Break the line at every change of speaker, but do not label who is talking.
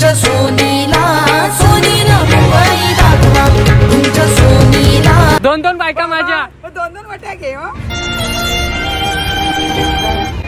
तुमच्या सोनीला, सोनीला मुंबई दाखवा तुमच्या सोनीला।
दोन दोन बायका माझ्या,
दोन दोन वाट्या घे हो।